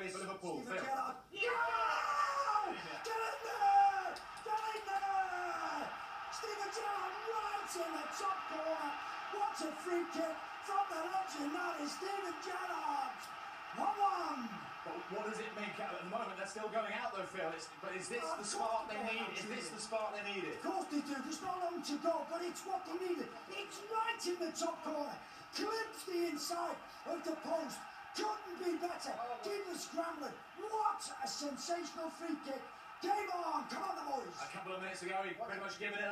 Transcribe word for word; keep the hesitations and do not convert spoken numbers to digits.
space for Liverpool. Steven Phil. Gerrard. Yeah! Get in there! Get in there! Steven Gerrard right in the top corner. What a free kick from the legend. That is Steven Gerrard. one one. But what does it make out at the moment? They're still going out though, Phil. It's, but is this Oh, the spark they need? out, Is this the spark they needed? Of course they do. There's not long to go, but it's what they needed. It's right in the top corner. Clips the inside of the post. Couldn't be better. Keeper scrambling. What a sensational free kick. Game on. Come on, the boys. A couple of minutes ago, he pretty much given it